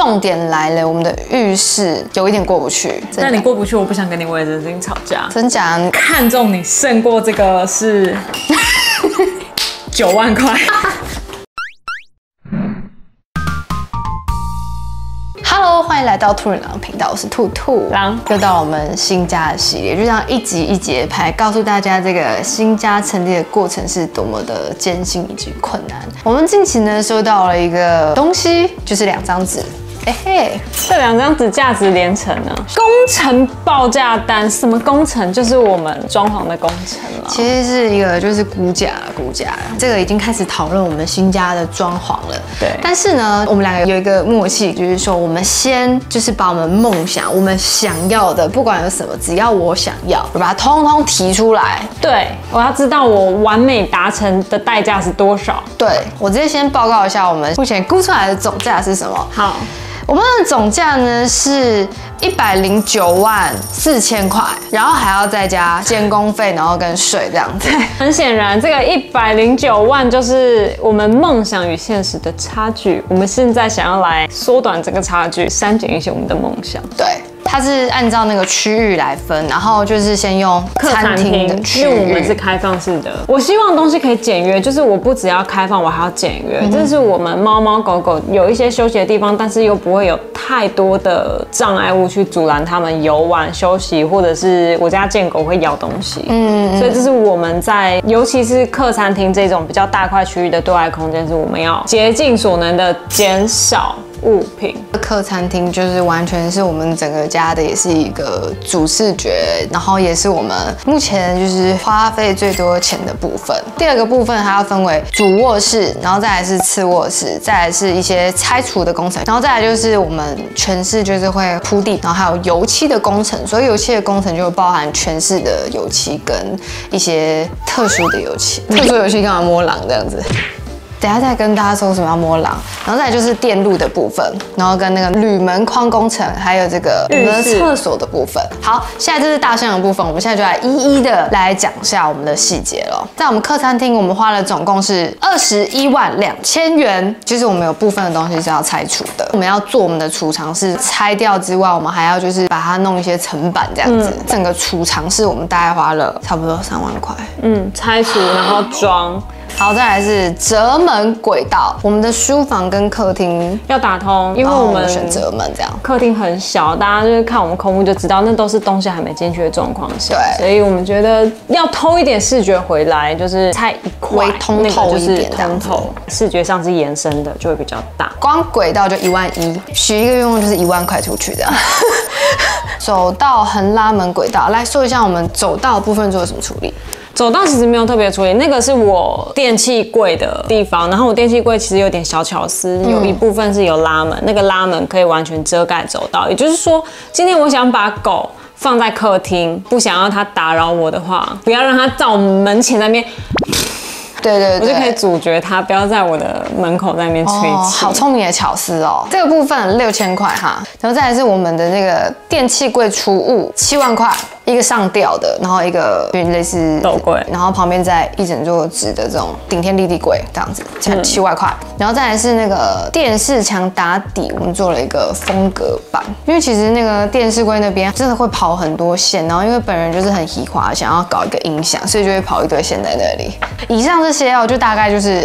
重点来了，我们的浴室有一点过不去。 但你过不去，我不想跟你为这件事情吵架。 真假？ 看中你胜过这个是9万块。 Hello， 欢迎来到兔人狼频道，我是兔兔狼，又到了我们新家的系列，就这样一集一集的拍，告诉大家这个新家成立的过程是多么的艰辛以及困难。我们近期呢收到了一个东西，就是2张纸。嘿， 这2张纸价值连城呢。工程报价单，什么工程？就是我们装潢的工程了。 其实是一个就是估价，这个已经开始讨论我们新家的装潢了。 对。 但是呢，我们2个有一个默契，就是说我们先就是把我们梦想、我们想要的，不管有什么，只要我想要，我把它通通提出来。 对，我要知道我完美达成的代价是多少。 对，我直接先报告一下我们目前估出来的总价是什么。 好。 我们的总价呢是1094000块，然后还要再加监工费，然后跟税这样子。 很显然，这个109万就是我们梦想与现实的差距。我们现在想要来缩短这个差距，删减一些我们的梦想。 对。它是按照那个区域来分，然后就是先用餐厅的区域， 因为我们是开放式的。我希望东西可以简约，就是我不只要开放，我还要简约。这是我们猫猫狗狗有一些休息的地方，但是又不会有太多的障碍物去阻拦它们游玩、休息，或者是我家贱狗会咬东西。所以这是我们在，尤其是客餐厅这种比较大块区域的对外空间，是我们要竭尽所能的减少物品。 客餐厅就是完全是我们整个家的，也是一个主视觉，然后也是我们目前就是花费最多钱的部分。第2个部分它要分为主卧室，然后再来是次卧室，再来是一些拆除的工程，然后再来就是我们全室就是会铺地，然后还有油漆的工程。所以油漆的工程就包含全室的油漆跟一些特殊的油漆。特殊油漆干嘛摸狼这样子？等一下再跟大家说为什么要摸狼，然后再来就是电路的部分，然后跟那个铝门框工程，还有这个我们的厕所的部分。好，现在这是大项的部分，我们现在就来一一的来讲一下我们的细节了。在我们客餐厅，我们花了总共是212000元，就是我们有部分的东西是要拆除的。我们要做我们的储藏室，拆掉之外，我们还要就是把它弄一些层板这样子。整个储藏室我们大概花了差不多3万块。 拆除然后装。 好，再来是折门轨道，我们的书房跟客厅要打通，因为我们选折门这样。客厅很小，大家就是看我们空屋就知道，那都是东西还没进去的状况下。对，所以我们觉得要偷一点视觉回来，就是拆一块， 微通透一点， 通透，视觉上是延伸的，就会比较大。 光轨道就11000，许一个愿望就是1万块出去的。走道横拉门轨道，来说一下我们走道的部分做了什么处理。 走道其实没有特别处理，那个是我电器柜的地方，然后我电器柜其实有点小巧思，有一部分是有拉门，那个拉门可以完全遮盖走道，也就是说，今天我想把狗放在客厅，不想要它打扰我的话，不要让它在我门前那边。 对， 我就可以阻绝它，不要在我的门口在那边吹气。 好聪明的巧思哦！这个部分6000块哈，然后再来是我们的那个电器柜储物7万块，一个上吊的，然后一个类似斗柜， 然后旁边再一整座纸的这种顶天立地柜这样子，才7万块。然后再来是那个电视墙打底，我们做了一个风格板，因为其实那个电视柜那边真的会跑很多线，然后因为本人就是很喜欢想要搞一个音响，所以就会跑一堆线在那里。以上这些就大概就是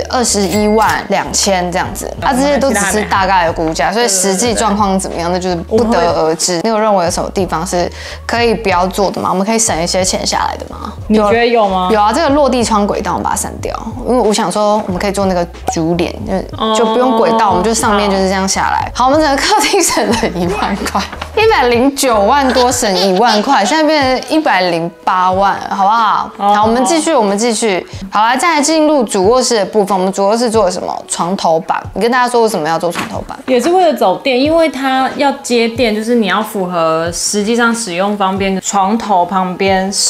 212000这样子，这些都只是大概的估价，所以实际状况怎么样，那就是不得而知。你有认为有什么地方是可以不要做的吗？我们可以省一些钱下来的吗？ 你觉得有吗？ 有啊，这个落地窗轨道我们把它删掉，因为我想说我们可以做那个竹帘，就不用轨道，我们就上面就是这样下来。好，我们整个客厅省了1万块，109万多省1万块，现在变成108万，好不好？好，我们继续。好啦，再来进入主卧室的部分。我们主卧室做了什么？床头板。你跟大家说为什么要做床头板？ 也是为了走电，因为它要接电，就是你要符合实际上使用方便。床头旁边手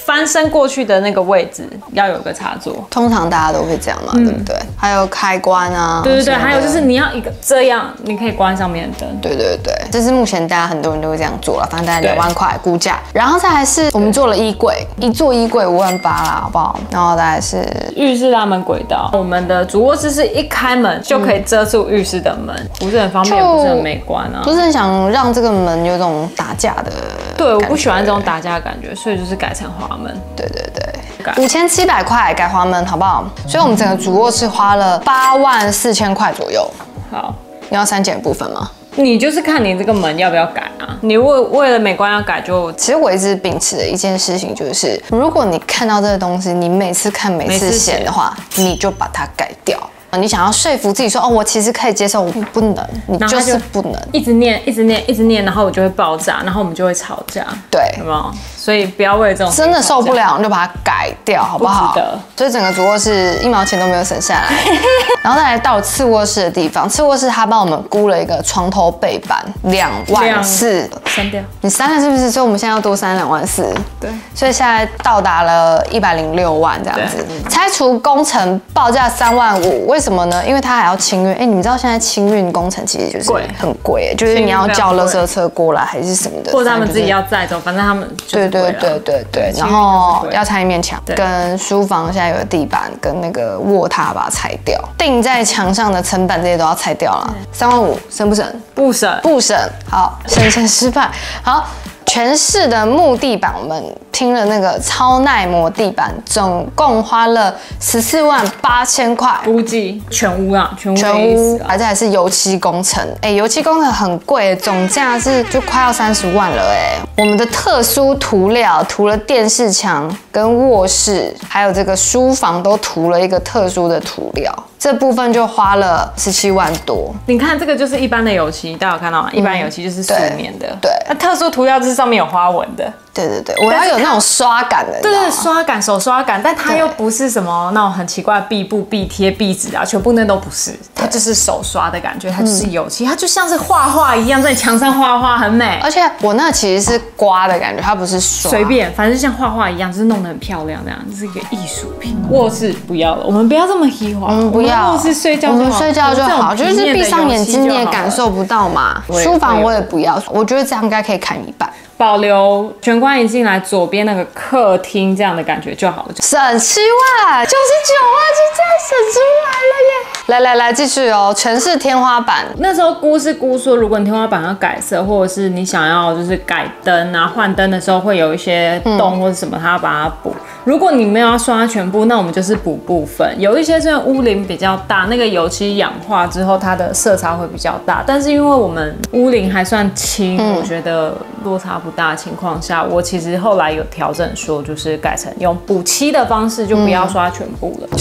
翻身过去的那个位置要有个插座。 通常大家都会这样嘛，对不对？还有开关啊， 对对对，还有就是你要一个这样，你可以关上面的灯。 对对对，这是目前大家很多人都会这样做了，反正大概2万块估价。然后再来是我们做了衣柜，一座衣柜5万8啦，好不好？然后再来是浴室拉门轨道，我们的主卧室是一开门就可以遮住浴室的门，不是很方便，也不是很美观啊。 不是很想让这个门有种打架的， 对，我不喜欢这种打架的感觉，所以就是改成滑门。 对对对，5700块改滑门，好不好？所以我们整个主卧室花了8万4千块左右。 好， 你要删减部分吗？ 你就是看你这个门要不要改啊？你为了美观要改就， 其实我一直秉持的一件事情就是，如果你看到这个东西，你每次看每次嫌的话，你就把它改掉。你想要说服自己说，哦，我其实可以接受，我不能，你就是不能， 一直念，一直念，一直念，然后我就会爆炸，然后我们就会吵架， 对， 有没有？所以不要为了这种真的受不了，你就把它改掉，好不好？ 不值得。 所以整个主卧室1毛钱都没有省下来。然后再来到次卧室的地方，次卧室他帮我们估了一个床头背板2万4， 删掉。 你删了是不是？所以我们现在要多删2万4。 对。 所以现在到达了106万这样子。拆除工程报价3万5，为什么呢？因为它还要清运。哎，你们知道现在清运工程其实就是很贵，就是你要叫垃圾车过来还是什么的， 或者他们自己要载走，反正他们就是对，然后要拆一面墙，跟书房现在有的地板跟那个卧榻把它拆掉，钉在墙上的层板这些都要拆掉了。3万5，省不省？ 不省， 不省。好，省钱失败。好。全室的木地板，我们拼了那个超耐磨地板，总共花了14万8千块， 估计全屋啊，全屋，而且还是油漆工程，油漆工程很贵，总价是就快要30万了，我们的特殊涂料涂了电视墙跟卧室，还有这个书房都涂了一个特殊的涂料。这部分就花了17万多。 你看这个就是一般的油漆，大家有看到吗？一般油漆就是素面的， 对。 那特殊涂料就是上面有花纹的。 对对对，我要有那种刷感的， 对，刷感，手刷感，但它又不是什么那种很奇怪的壁布、壁贴、壁纸啊，全部那都不是，它就是手刷的感觉，它就是油漆，它就像是画画一样，在墙上画画，很美。 而且我那其实是刮的感觉，它不是刷， 随便，反正像画画一样，就是弄得很漂亮，这样，这是一个艺术品。卧室不要了，我们不要这么虚华，我们不要， 卧室睡觉我们睡觉就好，就是闭上眼睛你也感受不到嘛。书房我也不要，我觉得这样应该可以砍一半。 保留玄关一进来左边那个客厅这样的感觉就好了， 省7万，99万就这样省出来了耶！来，继续哦，全是天花板。 那时候估说，如果你天花板要改色，或者是你想要就是改灯啊、换灯的时候会有一些洞或者什么，它要把它补。如果你没有要刷全部，那我们就是补部分。有一些是屋龄比较大，那个油漆氧化之后，它的色差会比较大。但是因为我们屋龄还算轻，我觉得落差不大的情况下，我其实后来有调整说，就是改成用补漆的方式，就不要刷全部了。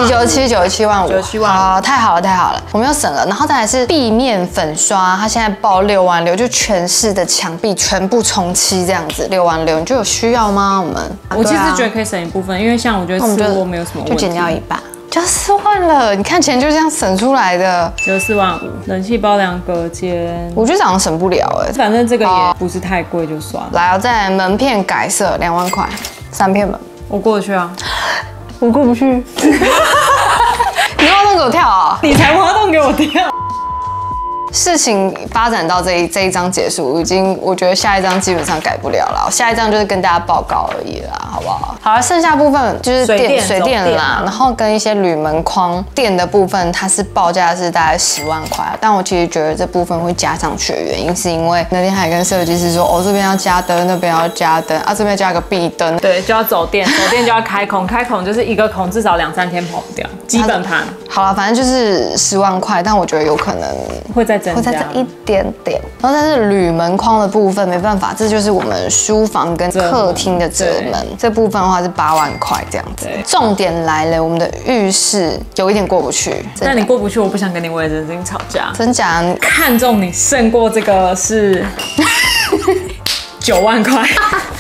97万5，好，太好了，我们又省了。然后再来是壁面粉刷，它现在报6万6，就全室的墙壁全部重漆这样子，6万6，你就有需要吗？ 我其实觉得可以省一部分，因为像我觉得次卧没有什么问题， 就减掉一半。就4万了，你看钱就这样省出来的， 只有4万5，冷气包2隔间， 我觉得这样省不了反正这个也不是太贵就算了。 来，再来门片改色2万块，3片门， 我过得去啊， 我过不去。你挖洞给我跳啊！ 你才挖洞给我跳。 事情发展到这一章结束，我觉得下一章基本上改不了了。下一章就是跟大家报告而已啦，好不好？好了，剩下部分就是水电啦，然后跟一些铝门框电的部分，它是报价是大概10万块，但我其实觉得这部分会加上去的原因，是因为那天还跟设计师说，哦，这边要加灯，那边要加灯啊，这边加个壁灯， 对，就要走电，走电就要开孔，开孔就是一个孔至少2-3天跑不掉，基本盘。 好了，反正就是10万块，但我觉得有可能会再增加一点点。然后但是铝门框的部分没办法，这就是我们书房跟客厅的折门，这部分的话是8万块这样子。重点来了，我们的浴室有一点过不去。 那你过不去，我不想跟你为了这件事情吵架。 真假？ 看中你胜过这个是9万块。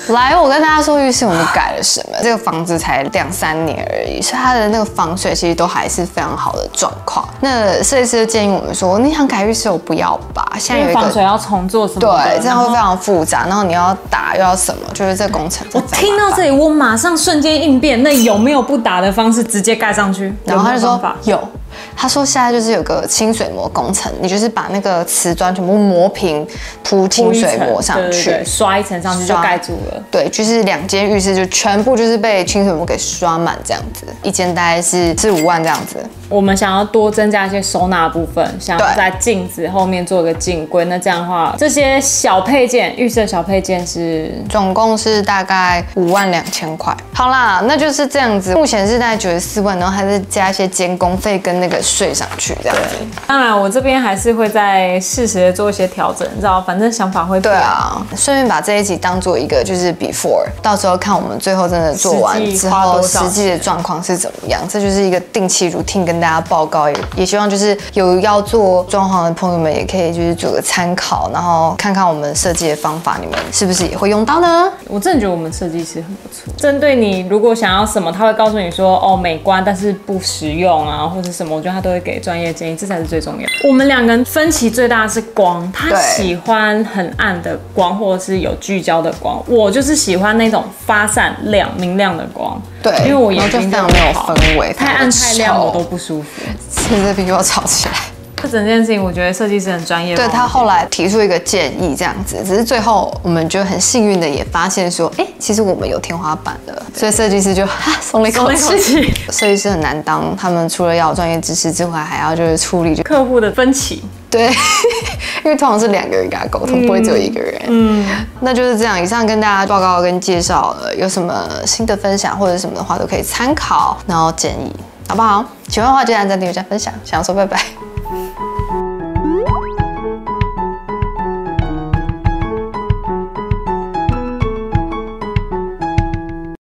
来，我跟大家说浴室我们改了什么。这个房子才2-3年而已，所以它的那个防水其实都还是非常好的状况。那设计师就建议我们说，你想改浴室，我不要吧。现在有一个防水要重做什么的？ 对，这样会非常复杂，然后你要打又要什么，就是这工程。 我听到这里，我马上瞬间应变。那有没有不打的方式直接盖上去？ 然后他就说有。 他说现在就是有个清水膜工程，你就是把那个瓷砖全部磨平，铺清水膜上去， 对，刷一层上去就盖住了。 对，就是2间浴室就全部就是被清水膜给刷满这样子，一间大概是4-5万这样子。 我们想要多增加一些收纳部分，想要在镜子后面做一个镜柜。那这样的话，这些小配件，浴室的小配件是总共是大概52000块。好啦，那就是这样子。目前是大概94万，然后还是加一些监工费跟那个税上去这样子。 当然，我这边还是会再适时的做一些调整，你知道，反正想法会变。 对啊，顺便把这一集当做一个就是 before， 到时候看我们最后真的做完之后，实际的状况是怎么样。这就是一个定期routine跟大家报告，也希望就是有要做装潢的朋友们也可以就是做个参考，然后看看我们设计的方法，你们是不是也会用到呢？ 我真的觉得我们设计师很不错，针对你如果想要什么，他会告诉你说哦美观，但是不实用啊，或者什么，我觉得他都会给专业建议，这才是最重要的。我们2个人分歧最大的是光，他喜欢很暗的光，或者是有聚焦的光，我就是喜欢那种发散亮、明亮的光。 对， 因为我眼睛非常没有氛围， 太暗太亮我都不舒服。 现在又要吵起来。 这整件事情，我觉得设计师很专业。 对，他后来提出一个建议，这样子，只是最后我们就很幸运的也发现说，哎，其实我们有天花板的，所以设计师就松了一口气。设计师很难当，他们除了要有专业知识之外，还要就是处理客户的分歧。 对，因为通常是2个人跟他沟通，不会只有1个人。那就是这样。以上跟大家报告跟介绍了，有什么新的分享或者什么的话，都可以参考，然后建议，好不好？喜欢的话记得按赞、订阅、加分享。想要说拜拜。